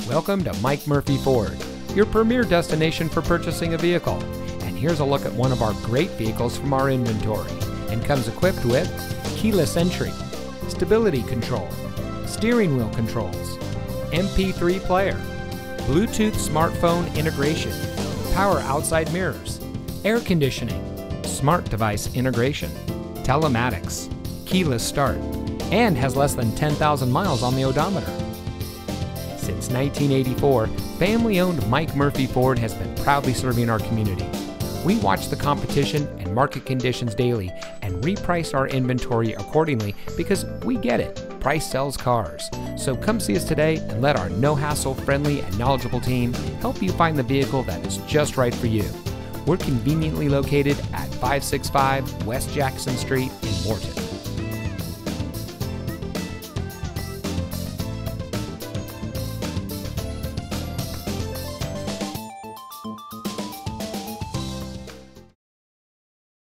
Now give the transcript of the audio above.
Welcome to Mike Murphy Ford, your premier destination for purchasing a vehicle. And here's a look at one of our great vehicles from our inventory, and comes equipped with keyless entry, stability control, steering wheel controls, MP3 player, Bluetooth smartphone integration, power outside mirrors, air conditioning, smart device integration, telematics, keyless start, and has less than 10,000 miles on the odometer. Since 1984, family-owned Mike Murphy Ford has been proudly serving our community. We watch the competition and market conditions daily and reprice our inventory accordingly because we get it. Price sells cars. So come see us today and let our no-hassle, friendly, and knowledgeable team help you find the vehicle that is just right for you. We're conveniently located at 565 West Jackson Street in Morton.